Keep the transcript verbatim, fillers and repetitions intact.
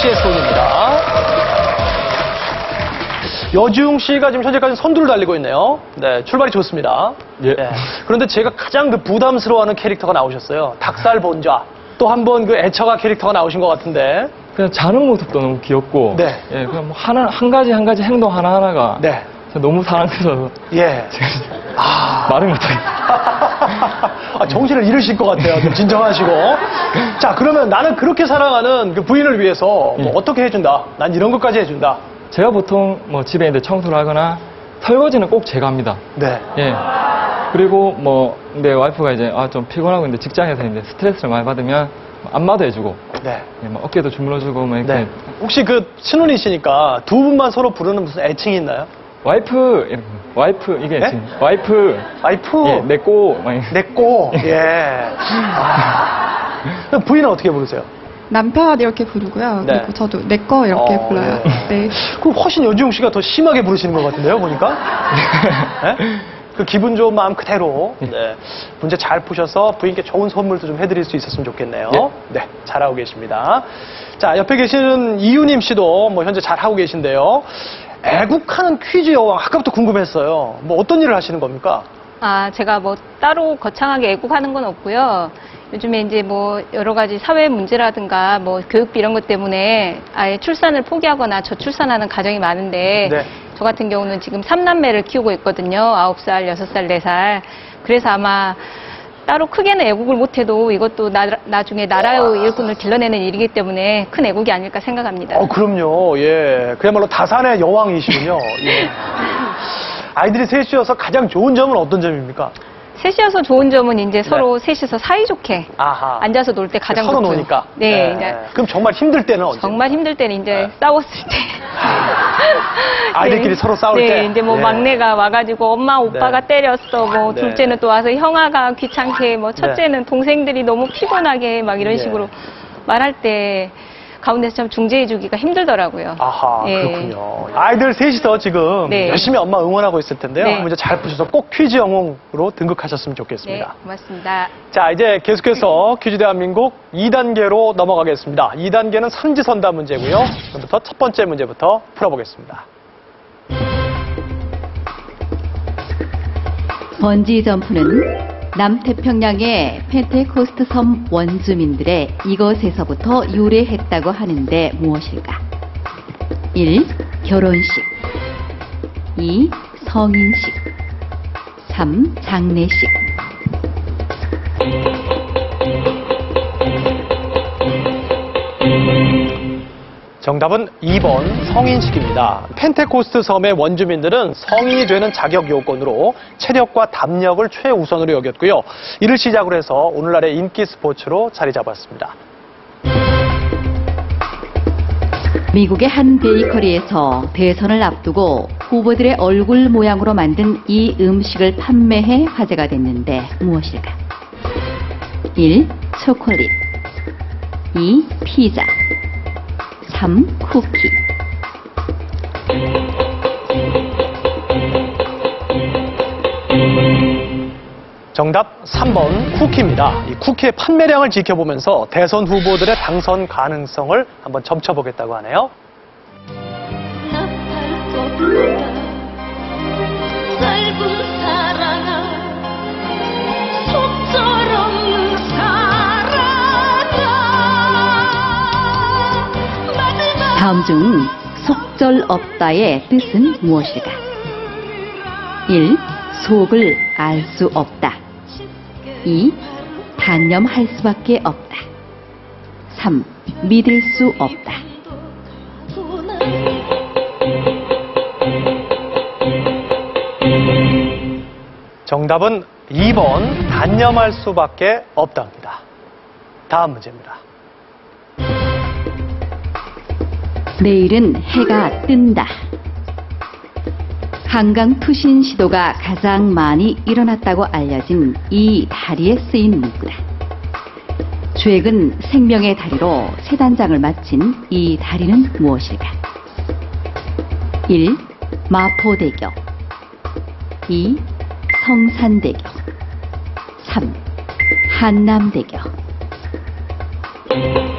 씨의 손입니다. 여주용 씨가 지금 현재까지 선두를 달리고 있네요. 네, 출발이 좋습니다. 예. 네. 그런데 제가 가장 그 부담스러워하는 캐릭터가 나오셨어요. 닭살 본좌. 또 한 번 그 애처가 캐릭터가 나오신 것 같은데. 그냥 자는 모습도 너무 귀엽고, 네. 예, 그냥 뭐 하나 한 가지 한 가지 행동 하나 하나가 네. 너무 사랑스러워서 예. 제가 아. 말을 못하겠어요. 아, 정신을 잃으실 것 같아요. 좀 진정하시고. 자, 그러면 나는 그렇게 사랑하는 그 부인을 위해서 뭐 예. 어떻게 해준다. 난 이런 것까지 해준다. 제가 보통 뭐 집에 이제 청소를 하거나 설거지는 꼭 제가 합니다. 네. 예. 그리고 뭐 내 와이프가 이제 아 좀 피곤하고 이제 직장에서 이제 스트레스를 많이 받으면 안마도 해주고, 네. 예, 뭐 어깨도 주물러주고 뭐 이렇게. 네. 혹시 그 신혼이시니까 두 분만 서로 부르는 무슨 애칭이 있나요? 와이프 이렇게, 와이프 이게 네? 지금 와이프 와이프. 예, 내꼬 막 이렇게. 내꼬. 예. 아. 그럼 부인은 어떻게 부르세요? 남편 이렇게 부르고요. 네. 그리고 저도 내 거 이렇게 어, 불러요. 네. 네. 그럼 훨씬 여주용 씨가 더 심하게 부르시는 것 같은데요, 보니까? 네? 그 기분 좋은 마음 그대로. 네. 문제 잘 푸셔서 부인께 좋은 선물도 좀 해드릴 수 있었으면 좋겠네요. 예. 네. 잘하고 계십니다. 자, 옆에 계시는 이유님 씨도 뭐 현재 잘하고 계신데요. 애국하는 퀴즈 여왕, 아까부터 궁금했어요. 뭐 어떤 일을 하시는 겁니까? 아, 제가 뭐 따로 거창하게 애국하는 건 없고요. 요즘에 이제 뭐 여러 가지 사회 문제라든가 뭐 교육비 이런 것 때문에 아예 출산을 포기하거나 저출산하는 가정이 많은데 네. 저 같은 경우는 지금 삼남매를 키우고 있거든요. 아홉 살, 여섯 살, 네 살. 그래서 아마 따로 크게는 애국을 못해도 이것도 나, 나중에 나라의 일꾼을 길러내는 일이기 때문에 큰 애국이 아닐까 생각합니다. 어, 그럼요. 예. 그야말로 다산의 여왕이시군요. 예. 아이들이 셋이어서 가장 좋은 점은 어떤 점입니까? 셋이어서 좋은 점은 이제 서로 셋이서 사이좋게 아하. 앉아서 놀 때 가장 서로 좋죠. 노니까. 네, 네. 이제 그럼 정말 힘들 때는 언제? 정말 힘들 때는 이제 네. 싸웠을 때. 아이들끼리 네. 서로 싸울 네, 때? 이제 뭐 예. 막내가 와가지고 엄마 오빠가 네. 때렸어. 뭐 네. 둘째는 또 와서 형아가 귀찮게, 뭐 첫째는 동생들이 너무 피곤하게 막 이런 예. 식으로 말할 때 가운데서 참 중재해주기가 힘들더라고요. 아하, 예. 그렇군요. 아이들 셋이서 지금 네. 열심히 엄마 응원하고 있을 텐데요. 네. 문제 잘 푸셔서 꼭 퀴즈 영웅으로 등극하셨으면 네, 좋겠습니다. 고맙습니다. 자, 이제 계속해서 퀴즈 대한민국 이 단계로 넘어가겠습니다. 이 단계는 삼지선다 문제고요. 지금부터 첫 번째 문제부터 풀어보겠습니다. 번지 점프는 남태평양의 펜테코스트 섬 원주민들의 이것에서부터 유래했다고 하는데 무엇일까? 일. 결혼식 이. 성인식 삼. 장례식 정답은 이 번 성인식입니다. 펜테코스트 섬의 원주민들은 성인이 되는 자격 요건으로 체력과 담력을 최우선으로 여겼고요. 이를 시작으로 해서 오늘날의 인기 스포츠로 자리 잡았습니다. 미국의 한 베이커리에서 대선을 앞두고 후보들의 얼굴 모양으로 만든 이 음식을 판매해 화제가 됐는데 무엇일까? 일. 초콜릿 이. 피자 삼. 쿠키 정답 삼 번 쿠키입니다. 이 쿠키의 판매량을 지켜보면서 대선 후보들의 당선 가능성을 한번 점쳐보겠다고 하네요. 짧은 사랑아 속절없는 사랑아 마지막 다음 중 속절없다의 뜻은 무엇일까? 일. 속을 알 수 없다 이. 단념할 수밖에 없다 삼. 믿을 수 없다 정답은 이 번 단념할 수밖에 없답니다. 다음 문제입니다. 내일은 해가 뜬다. 한강 투신 시도가 가장 많이 일어났다고 알려진 이 다리에 쓰인 문구다. 최근 생명의 다리로 세 단장을 마친 이 다리는 무엇일까? 일. 마포대교 이. 성산대교 삼. 한남대교